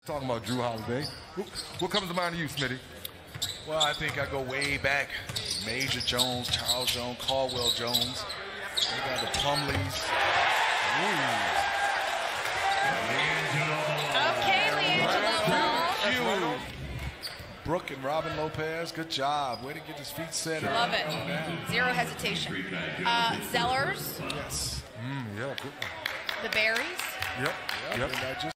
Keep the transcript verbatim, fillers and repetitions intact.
Talking about Drew Holiday. What comes to mind to you, Smitty? Well, I think I go way back. Major Jones, Charles Jones, Caldwell Jones. We got the Plumleys. Okay, LiAngelo Ball. Huge. Brooke and Robin Lopez, good job. Way to get his feet set. Love it. Zero hesitation. Uh, Zellers. Yes. Mm, yeah, good. The Berries. Yep, Yep. yep. And I just